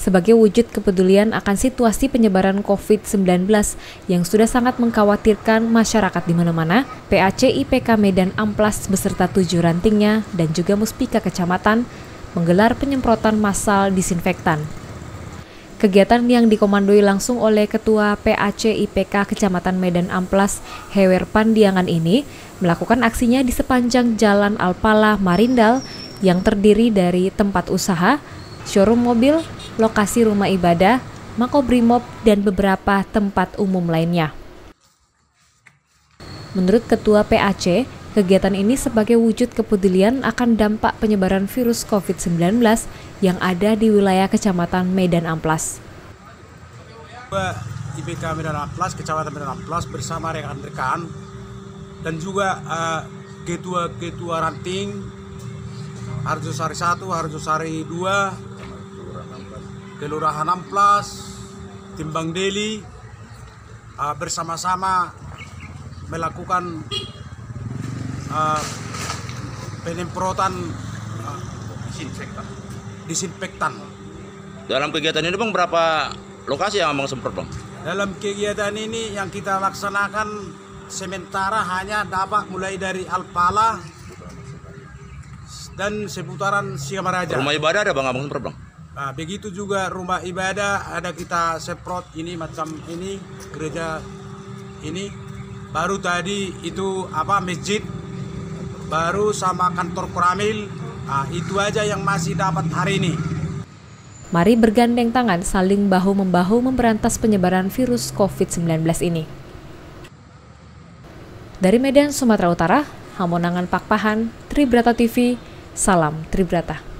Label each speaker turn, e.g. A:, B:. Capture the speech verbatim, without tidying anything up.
A: sebagai wujud kepedulian akan situasi penyebaran covid sembilan belas yang sudah sangat mengkhawatirkan masyarakat di mana-mana, P A C I P K Medan Amplas beserta tujuh rantingnya dan juga Muspika Kecamatan menggelar penyemprotan massal disinfektan. Kegiatan yang dikomandoi langsung oleh Ketua P A C I P K Kecamatan Medan Amplas, Hewer Pandiangan ini, melakukan aksinya di sepanjang Jalan Alpala Marindal yang terdiri dari tempat usaha, showroom mobil, lokasi rumah ibadah, Makobrimob, dan beberapa tempat umum lainnya. Menurut Ketua P A C, kegiatan ini sebagai wujud kepedulian akan dampak penyebaran virus covid sembilan belas yang ada di wilayah Kecamatan Medan Amplas.
B: I P K Medan Amplas, Kecamatan Medan Amplas bersama rekan-rekan dan juga uh, ketua-ketua ranting Harjosari satu, Harjosari dua, Kelurahan Amplas, Timbang Deli uh, bersama-sama melakukan uh, penyemprotan uh, disinfektan. disinfektan.
C: Dalam kegiatan ini Bang, berapa lokasi yang Abang semprot Bang?
B: Dalam kegiatan ini yang kita laksanakan sementara hanya dapat mulai dari Alpala dan seputaran Siamaraja.
C: Rumah ibadah ada Bang Abang semprot Bang?
B: Nah, begitu juga rumah ibadah ada kita semprot ini macam ini, gereja ini. Baru tadi itu apa masjid, baru sama kantor Koramil. Nah, itu aja yang masih dapat hari ini.
A: Mari bergandeng tangan saling bahu-membahu memberantas penyebaran virus covid sembilan belas ini. Dari Medan, Sumatera Utara, Hamonangan Pakpahan, Tribrata T V, salam Tribrata.